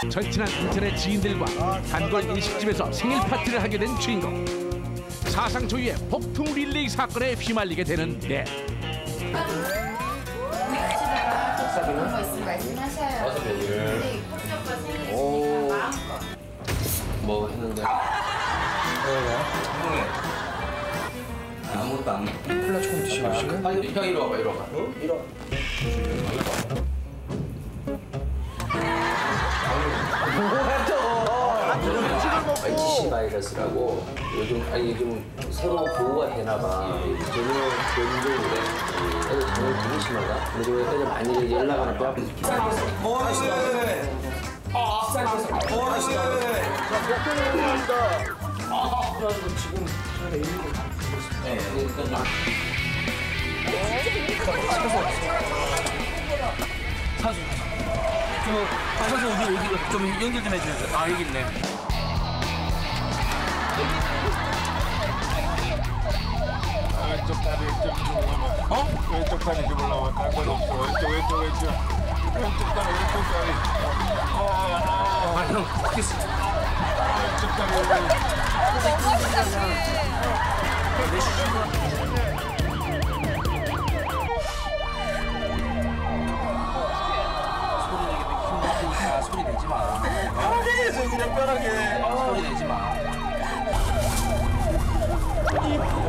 절친한 인터넷 지인들과 단골 일식집에서 생일 파티를 하게 된 주인공. 사상 초유의 폭풍 릴레이 사건에 휘말리게 되는데 그런 거 있으면 말씀하셔요. 네, 커피 오빠 생일이시니까 마음껏. 뭐 했는데? 아무것도 안 먹고 콜라 조금 드시고 오시면? 빨리 형 이리 와봐, 이리 와봐. 이리 와. 뭐야 또? ITC 바이러스라고 요즘 새로 보고가 되나봐. 저는 개인적으로 애들 정말 되게 심하다. 그리고 애들 많이 연락하는 뼈 아프지. 지금 저희가 있는 걸 다 보고 있습니다. 네, 그러니까 사수. 사수 여기 좀 연결 좀 해주세요. 아 여기 있네. 왼쪽 다리 좀 올라와. 왼쪽 다리 좀 올라와. 다른 없어. 왼쪽 다리, 왼쪽 다리. 형, 키스. 왼쪽 다리. 소리 내지 마. 편하게 해서 그냥 편하게. 소리 내지 마.